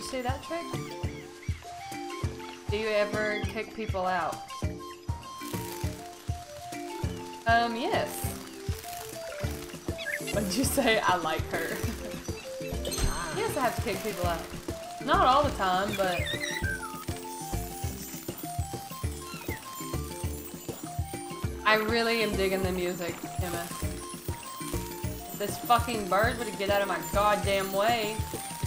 see that trick? Do you ever kick people out? Yes. What'd you say? I like her. Yes, I have to kick people out. Not all the time, but... I really am digging the music, Emma. This fucking bird would get out of my goddamn way.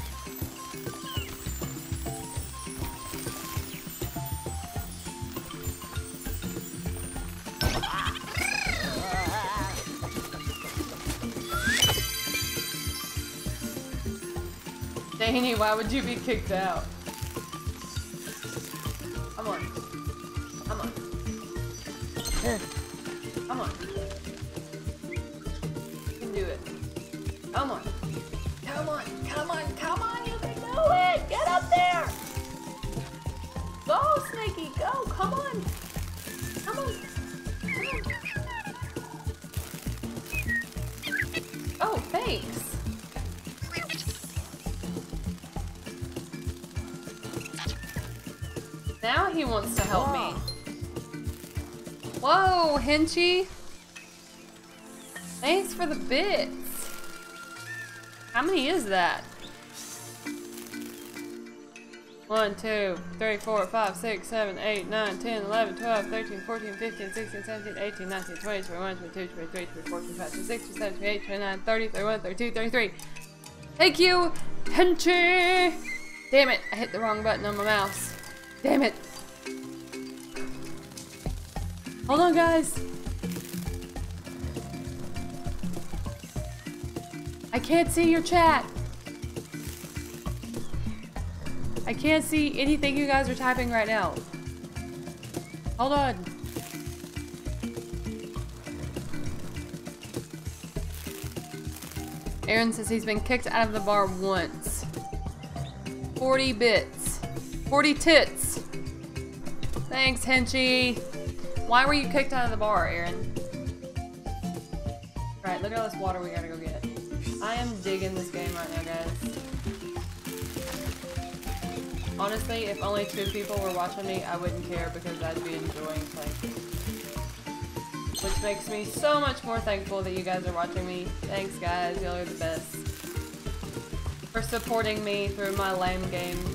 Danny, why would you be kicked out? Come on. Come on. Come on. You can do it. Come on. Come on. Come on. Come on. You can do it. Get up there. Go, Snaky. Go. Come on. Come on. Come on. Oh, thanks. Now he wants to help me. Whoa, Henchy! Thanks for the bits. How many is that? 1, 2, 3, 4, 5, 6, 7, 8, 9, 10, 11, 12, 13, 14, 15, 16, 17, 18, 19, 20, 21, 22, 23, 24, 25, 26, 27, 28, 29, 30, 31, 32, 33. Thank you, Henchy! Damn it, I hit the wrong button on my mouse. Damn it. Hold on, guys. I can't see your chat. I can't see anything you guys are typing right now. Hold on. Aaron says he's been kicked out of the bar once. 40 bits. 40 tits. Thanks, Henchy. Why were you kicked out of the bar, Aaron? Right, look at all this water we gotta go get. I am digging this game right now, guys. Honestly, if only 2 people were watching me, I wouldn't care because I'd be enjoying playing. Which makes me so much more thankful that you guys are watching me. Thanks, guys. Y'all are the best. For supporting me through my lame games.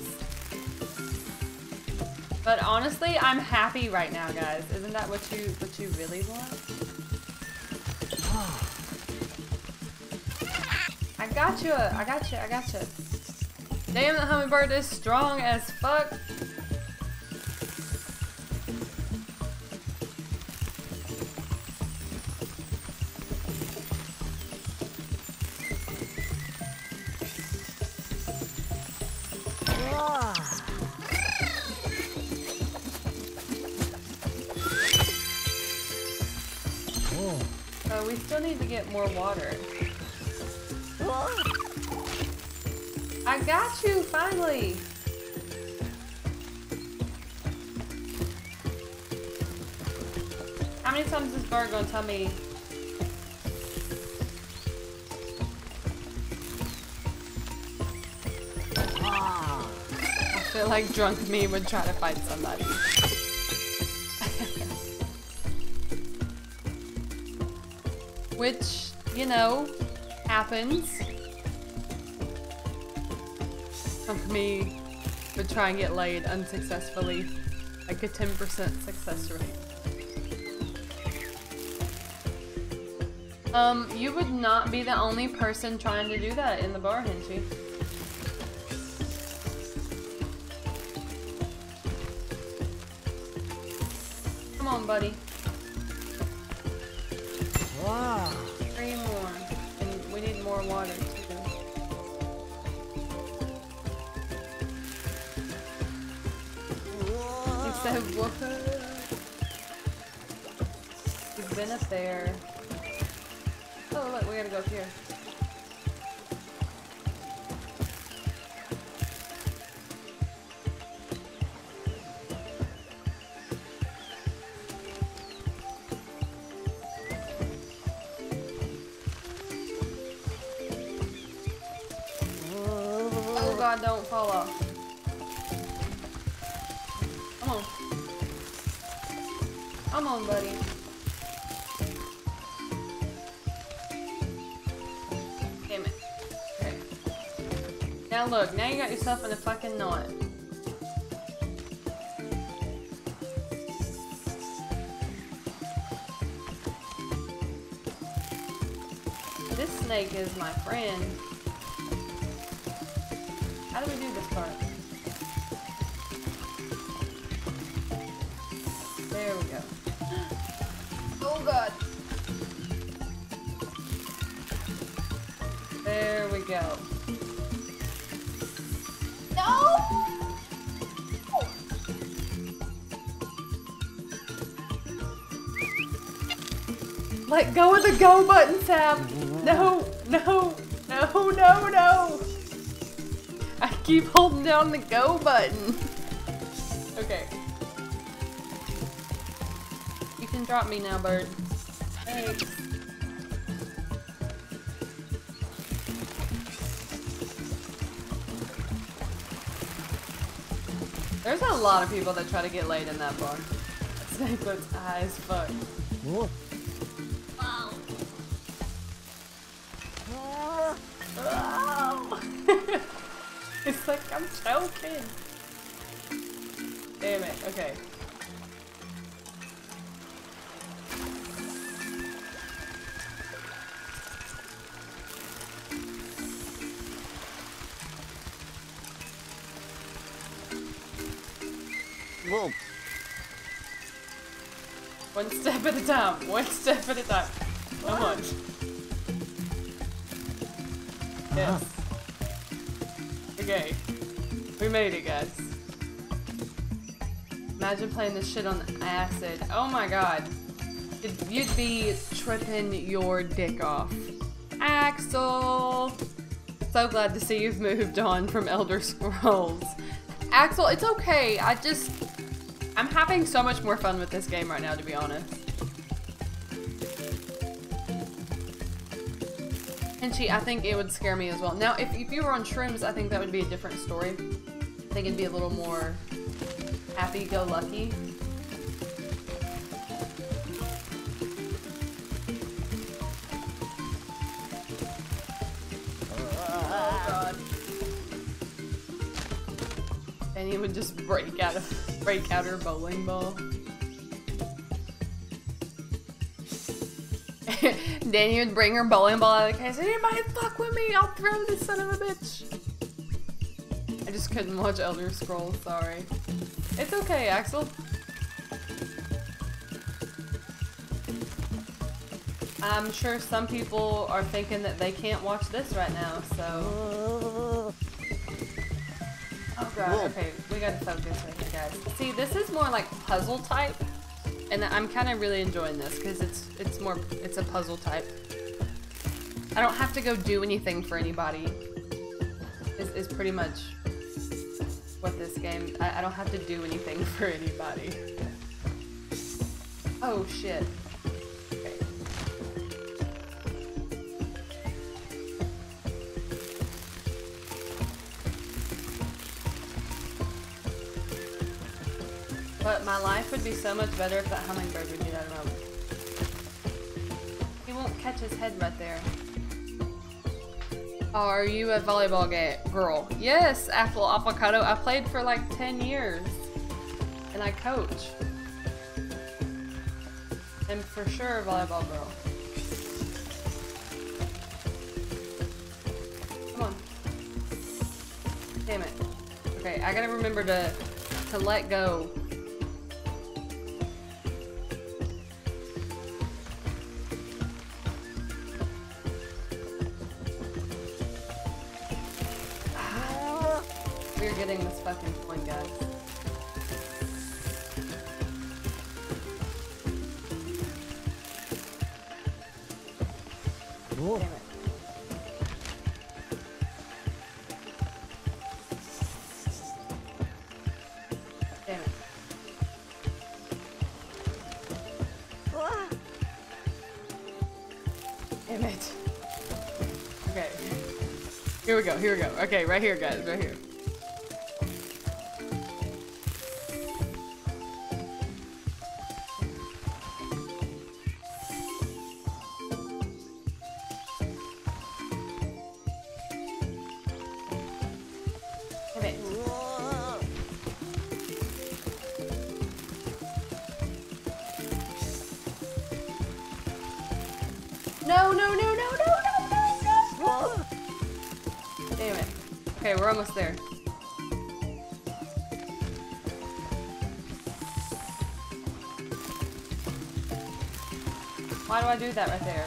But honestly, I'm happy right now, guys. Isn't that what you really want? I got you. I got you. I got you. Damn, that hummingbird is strong as fuck. We still need to get more water. I got you, finally! How many times is this bird gonna tell me? I feel like drunk me would try to fight somebody. Which, you know, happens. Me would try and get laid unsuccessfully. Like a 10% success rate. You would not be the only person trying to do that in the bar, Henchy. Come on, buddy. Wow. 3 more. And we need more water, too. He said, what? He's been up there. Oh, look, we gotta go up here. Oh God, don't fall off. Come on, buddy. Damn it. Okay. Now look, now you got yourself in a fucking knot. This snake is my friend. How do we do this part? There we go. Oh god. There we go. No! Let go of the go button, Sam. No, no, no, no, no. I keep holding down the go button. Okay. You can drop me now, bird. Thanks. There's a lot of people that try to get laid in that bar. Snake looks high as fuck. Whoa. Wow. It's like I'm choking. Damn it, okay. Whoa. One step at a time, one step at a time. How much? Yes. Okay. We made it, guys. Imagine playing this shit on acid. Oh my god. You'd be tripping your dick off. Axel! So glad to see you've moved on from Elder Scrolls. Axel, it's okay. I'm having so much more fun with this game right now, to be honest. Pinchy, I think it would scare me as well. Now, if you were on shrooms, I think that would be a different story. I think it'd be a little more happy-go-lucky. Oh god. And he would just break out her bowling ball. Danny would bring her bowling ball out of the case. Anybody fuck with me? I'll throw this son of a bitch. I just couldn't watch Elder Scrolls, sorry. It's okay, Axel. I'm sure some people are thinking that they can't watch this right now, so... Oh god, okay, we gotta focus right here, guys. See, this is more like puzzle type, and I'm kind of really enjoying this because it's a puzzle type. I don't have to go do anything for anybody. Is pretty much what this game. I don't have to do anything for anybody. Oh shit. Okay. But my life would be so much better if that hummingbird would get out of my way. He won't catch his head right there. Are you a volleyball girl? Yes, Apple Avocado. I played for like 10 years. And I coach. I'm for sure a volleyball girl. Come on. Damn it. Okay, I gotta remember to let go. We're getting this fucking point, guys. Whoa. Damn it. Damn it. Damn it. Okay. Here we go, here we go. Okay, right here, guys, right here. No, no, no, no, no, no, no, no! Damn it. Okay, we're almost there. Why do I do that right there?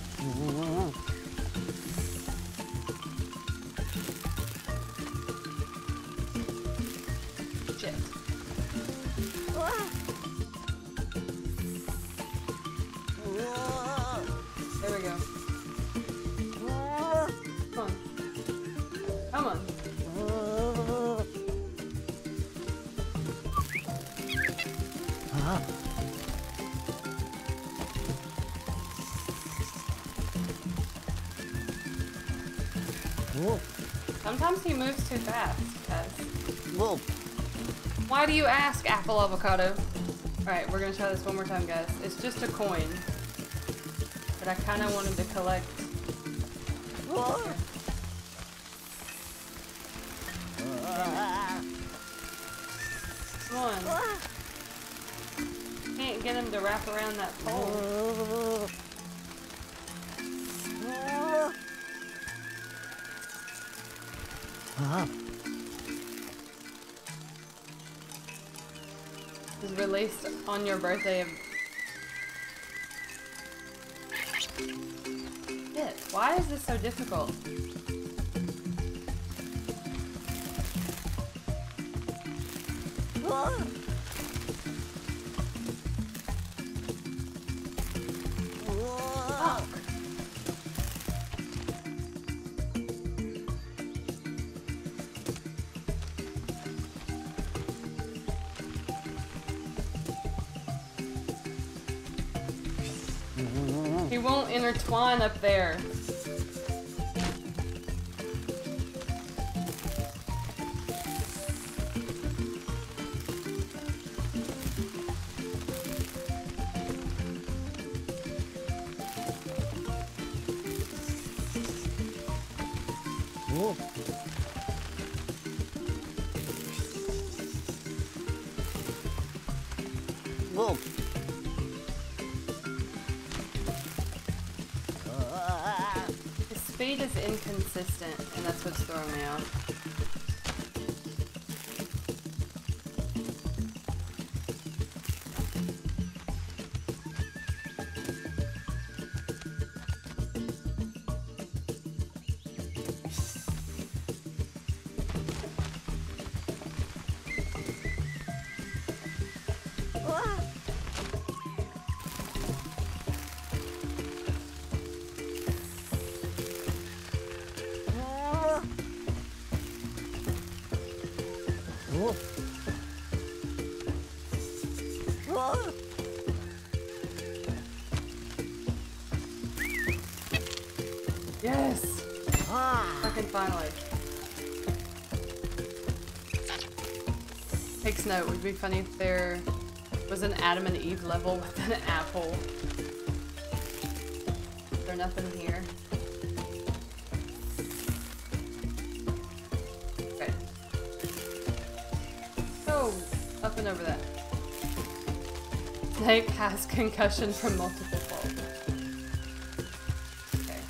Shit. There we go. Come on. Come on. Sometimes he moves too fast, guys. Why do you ask, Apple Avocado? Alright, we're gonna try this one more time, guys. It's just a coin. But I kinda wanted to collect. Come on. Can't get him to wrap around that pole. It was released on your birthday. Shit, why is this so difficult? Fuck. He won't intertwine up there. Whoa. His speed is inconsistent, and that's what's throwing me out. Yes! Fucking finally. Takes note, would be funny if there was an Adam and Eve level with an apple. Is there nothing here? Okay. So, up and over that. Snake has concussion from multiple falls. Okay.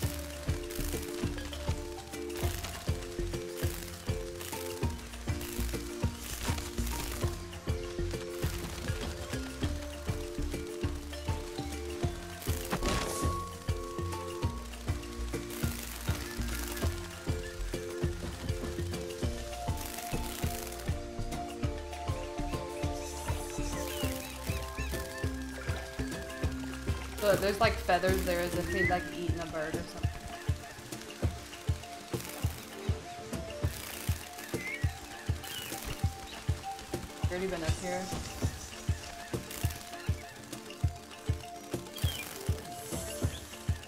Look, there's like feathers there as if he'd like eaten a bird or something. Already been up here.